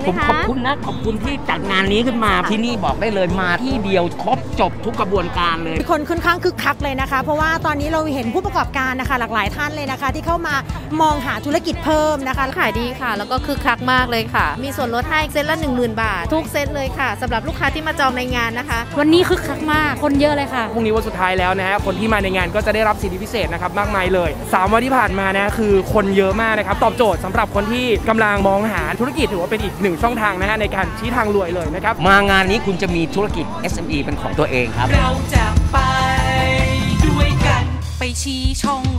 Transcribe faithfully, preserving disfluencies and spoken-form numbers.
ไหมคะผมขอบคุณนะขอบคุณที่จัดงานนี้ขึ้นมาที่นี่บอกได้เลยมาที่เดียวครบจบทุกกระบวนการเลยคนค่อนข้างคึกคักเลยนะคะเพราะว่าตอนนี้เราเห็นผู้ประกอบการนะคะหลากหลายท่านเลยนะคะที่เข้ามามองหาธุรกิจเพิ่มนะคะขายดีค่ะแล้วก็คึกคักมากเลยค่ะมีส่วนลดให้เซตละ หนึ่งหมื่น บาททุกเซตเลยค่ะสำหรับลูกค้าที่มาจองในงานนะคะวันนี้คึกคักมากคนเยอะเลยค่ะพรุ่งนี้วันสุดท้ายแล้วนะฮะคนที่มาในงานก็จะได้รับสิทธิพิเศษนะครับมากมายเลยสามวันที่ผ่านมานะคือคนเยอะมากนะครับตอบโจทย์สำหรับคนที่กำลังมองหาธุรกิจถือว่าเป็นอีกหนึ่งช่องทางนะฮะในการชี้ทางรวยเลยนะครับมางานนี้คุณจะมีธุรกิจ เอส เอ็ม อี เป็นของตัวเองครับเราจะไปด้วยกันไปชี้ช่อง